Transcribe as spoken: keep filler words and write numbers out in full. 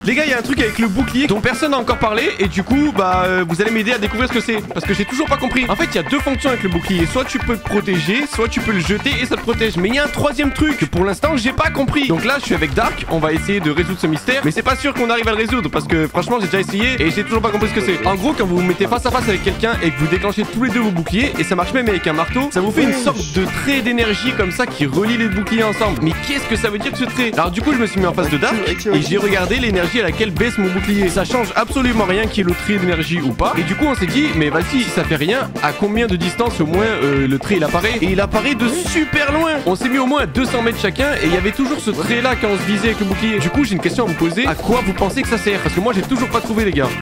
Les gars, il y a un truc avec le bouclier dont personne n'a encore parlé. Et du coup, bah, euh, vous allez m'aider à découvrir ce que c'est. Parce que j'ai toujours pas compris. En fait, il y a deux fonctions avec le bouclier. Soit tu peux te protéger, soit tu peux le jeter et ça te protège. Mais il y a un troisième truc que pour l'instant, j'ai pas compris. Donc là, je suis avec Dark. On va essayer de résoudre ce mystère. Mais c'est pas sûr qu'on arrive à le résoudre. Parce que franchement, j'ai déjà essayé et j'ai toujours pas compris ce que c'est. En gros, quand vous vous mettez face à face avec quelqu'un et que vous déclenchez tous les deux vos boucliers, et ça marche même avec un marteau, ça vous fait une sorte de trait d'énergie comme ça qui relie les boucliers ensemble. Mais qu'est-ce que ça veut dire ce trait? Alors du coup, je me suis mis en face de Dark et j'ai regardé l'énergie à laquelle baisse mon bouclier. Ça change absolument rien qu'il y ait le trait d'énergie ou pas. Et du coup, on s'est dit, mais vas-y, si ça fait rien, à combien de distance au moins euh, le trait il apparaît? Et il apparaît de super loin. On s'est mis au moins à deux cents mètres chacun et il y avait toujours ce trait là quand on se visait avec le bouclier. Du coup, j'ai une question à vous poser. À quoi vous pensez que ça sert? Parce que moi, j'ai toujours pas trouvé, les gars.